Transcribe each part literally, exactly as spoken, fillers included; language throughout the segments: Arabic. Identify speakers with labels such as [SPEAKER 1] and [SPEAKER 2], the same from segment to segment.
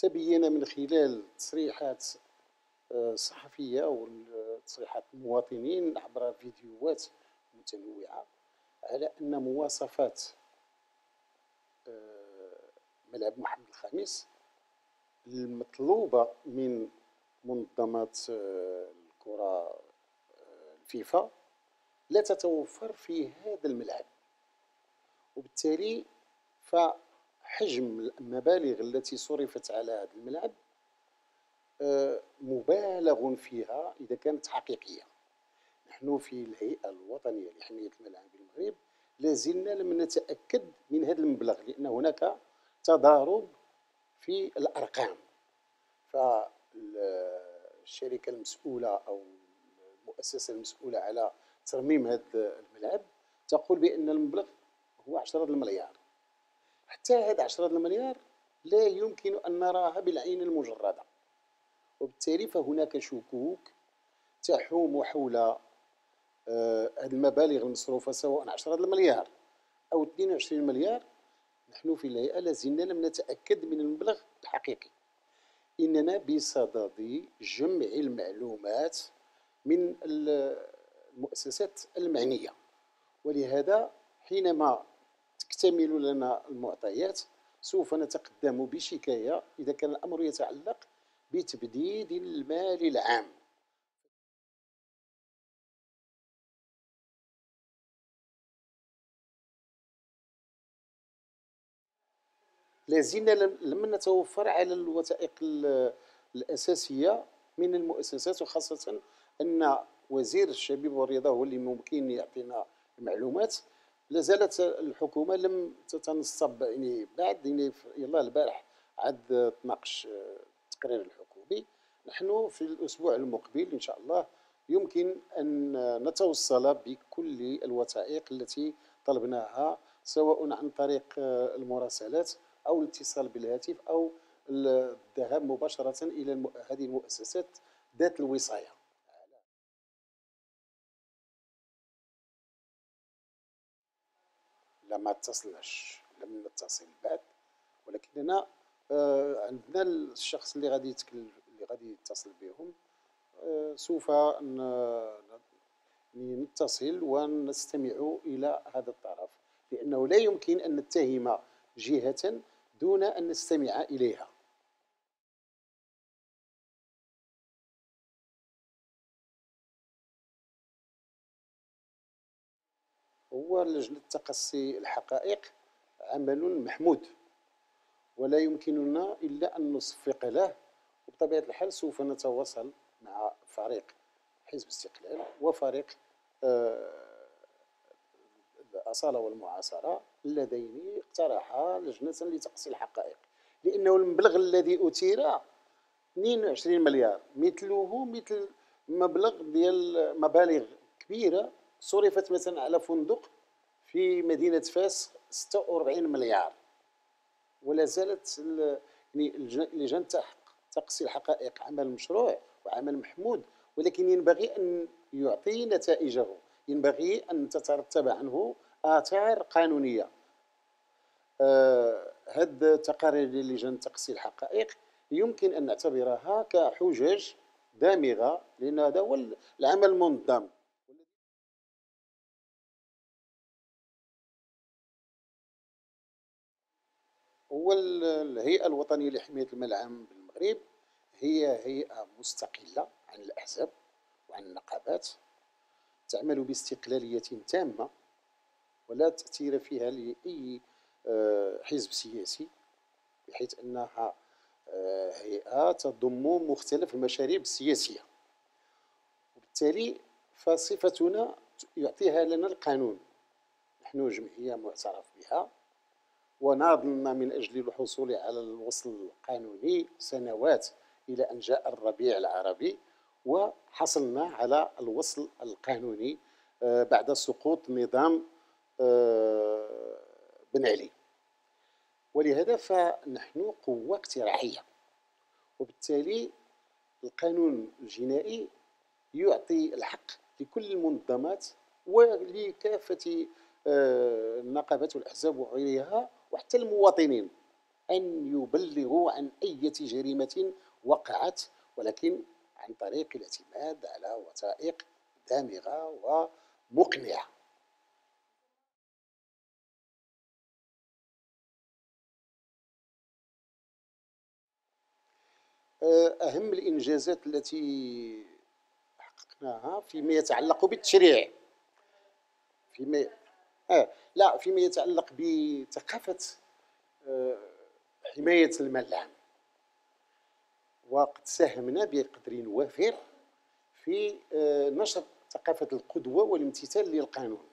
[SPEAKER 1] تبين من خلال تصريحات آه، صحفية وتصريحات المواطنين عبر فيديوهات متنوعة على أن مواصفات آه، ملعب محمد الخامس المطلوبة من منظمات آه، الكرة آه، الفيفا لا تتوفر في هذا الملعب، وبالتالي فحجم المبالغ التي صرفت على هذا الملعب آه، مبالغ فيها إذا كانت حقيقية. نحن في الهيئة الوطنية لحماية الملاعب بالمغرب لازلنا لم نتأكد من هذا المبلغ، لأن هناك تضارب في الأرقام. فالشركة المسؤولة أو المؤسسة المسؤولة على ترميم هذا الملعب تقول بأن المبلغ هو عشرة المليار. حتى هذا عشرة المليار لا يمكن أن نراها بالعين المجردة، وبالتالي فهناك شكوك تحوم حول آه، هذه المبالغ المصروفة، سواء عشرة المليار أو اثنين وعشرين مليار. نحن في الهيئة لازلنا لم نتأكد من المبلغ الحقيقي، إننا بصدد جمع المعلومات من المؤسسات المعنية، ولهذا حينما تكتمل لنا المعطيات سوف نتقدم بشكاية إذا كان الأمر يتعلق بتبديد المال العام. لازلنا لم نتوفر على الوثائق الأساسية من المؤسسات، وخاصة أن وزير الشباب والرياضة هو اللي ممكن يعطينا المعلومات. لازالت الحكومة لم تتنصب، يعني بعد يعني يلا البارح عاد تناقش التقرير الحكومي. نحن في الأسبوع المقبل إن شاء الله يمكن أن نتوصل بكل الوثائق التي طلبناها، سواء عن طريق المراسلات أو الاتصال بالهاتف أو الذهاب مباشرة إلى هذه المؤسسات ذات الوصاية. لما اتصلناش، لم نتصل بعد، ولكننا آه، عندنا الشخص اللي غادي يتكلم، اللي غادي يتصل بهم. آه، سوف نتصل ونستمع إلى هذا الطرف، لأنه لا يمكن أن نتهم جهة دون أن نستمع إليها. هو لجنة تقصي الحقائق عمل محمود، ولا يمكننا إلا أن نصفق له. وبطبيعة الحال سوف نتواصل مع فريق حزب استقلال وفريق آه، الأصالة والمعاصرة اللذين اقترحا لجنة لتقصي الحقائق، لأنه المبلغ الذي أثير اثنين وعشرين مليار، مثله مثل مبلغ ديال مبالغ كبيرة صرفت مثلا على فندق في مدينة فاس ستة وأربعين مليار. ولا زالت يعني لجنة تقصي الحقائق عمل مشروع وعمل محمود، ولكن ينبغي أن يعطي نتائجه، ينبغي أن تترتب عنه آثار قانونية. آه هذه تقارير لجنة تقصي الحقائق يمكن أن نعتبرها كحجج دامغة، لأن هذا هو العمل المنظم. هو الهيئة الوطنية لحماية الملاعب بالمغرب هي هيئة مستقلة عن الأحزاب وعن النقابات، تعمل باستقلالية تامة ولا تأثير فيها لأي آه، حزب سياسي، بحيث أنها آه، هيئة تضم مختلف المشاريب السياسية. وبالتالي فصفتنا يعطيها لنا القانون. نحن جمعية معترف بها، وناضلنا من أجل الحصول على الوصل القانوني سنوات إلى أن جاء الربيع العربي، وحصلنا على الوصل القانوني آه، بعد سقوط نظام آه، بن علي. ولهذا فنحن قوة اقتراحية، وبالتالي القانون الجنائي يعطي الحق لكل المنظمات ولكافة آه، النقابات والأحزاب وغيرها، وحتى المواطنين، أن يبلغوا عن أي جريمة وقعت، ولكن عن طريق الاعتماد على وثائق دامغة ومقنعة. أهم الإنجازات التي حققناها فيما يتعلق بالتشريع، فيما آه لا فيما يتعلق بثقافة آه، حماية المال العام، وقد ساهمنا بقدر وافر في آه، نشر ثقافة القدوة والامتثال للقانون.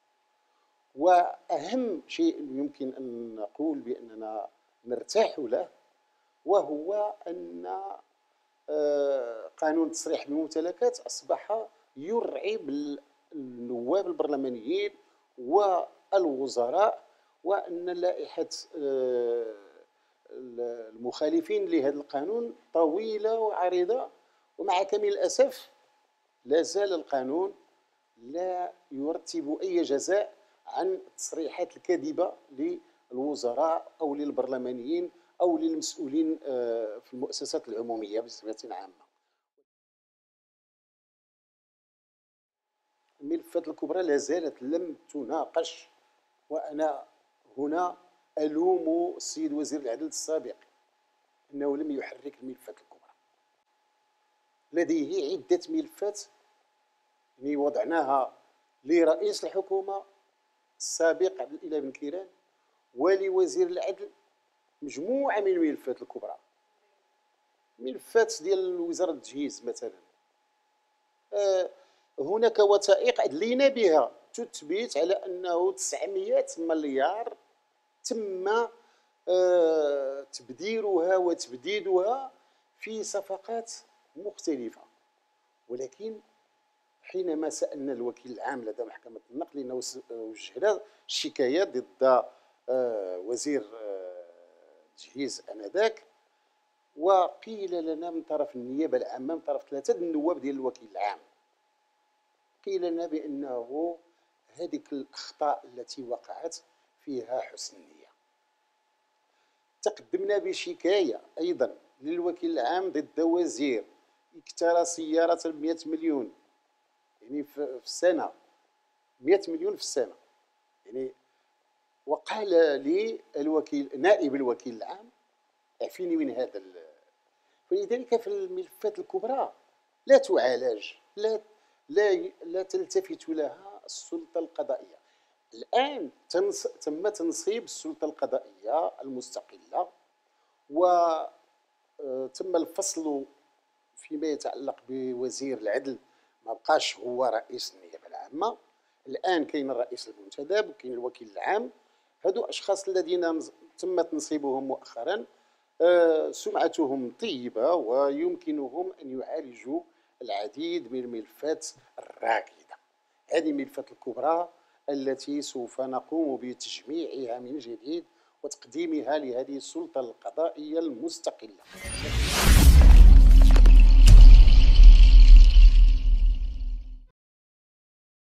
[SPEAKER 1] وأهم شيء يمكن أن نقول بأننا نرتاح له وهو أن آه، قانون تصريح الممتلكات أصبح يرعب النواب البرلمانيين والوزراء، وأن لائحة آه، المخالفين لهذا القانون طويلة وعريضة. ومع كامل الأسف لا زال القانون لا يرتب أي جزاء عن التصريحات الكاذبة للوزراء أو للبرلمانيين أو للمسؤولين في المؤسسات العمومية بصفة عامة. الملفات الكبرى لا زالت لم تناقش، وأنا هنا ألوم السيد وزير العدل السابق أنه لم يحرك الملفات الكبرى. لديه عدة ملفات يعني وضعناها لرئيس الحكومة السابق عبد الإله بن كيران ولوزير العدل مجموعة من الملفات الكبرى. ملفات ديال وزارة التجهيز مثلا، آه هناك وثائق أدلينا بها تثبت على أنه تسعمائة مليار تم آه تبذيرها وتبديدها في صفقات مختلفة. ولكن حينما سألنا الوكيل العام لدى محكمة النقل أنه وجهنا شكايات ضد آه وزير آه التجهيز آنذاك، وقيل لنا من طرف النيابة العامة من طرف ثلاثة النواب ديال الوكيل العام، قيل لنا بأنه هذيك الأخطاء التي وقعت فيها حسن النية. تقدمنا بشكاية أيضا للوكيل العام ضد وزير اكترى سيارة بمئة مليون يعني في السنة، مئة مليون في السنة يعني. وقال لي الوكيل نائب الوكيل العام اعفيني من هذا. فلذلك في الملفات الكبرى لا تعالج، لا لا لا تلتفت لها السلطة القضائية. الآن تم تنصيب السلطة القضائية المستقلة، وتم الفصل فيما يتعلق بوزير العدل، ما بقاش هو رئيس النيابة العامة. الآن كاين الرئيس المنتدب وكاين الوكيل العام. هذو أشخاص الذين تم تنصيبهم مؤخرا سمعتهم طيبة ويمكنهم أن يعالجوا العديد من الملفات الراكدة. هذه الملفات الكبرى التي سوف نقوم بتجميعها من جديد وتقديمها لهذه السلطة القضائية المستقلة.